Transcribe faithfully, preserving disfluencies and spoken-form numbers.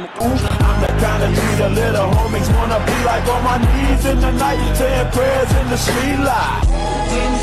I'm the kind of leader little homies wanna be like, on my knees in the night, saying prayers in the street light.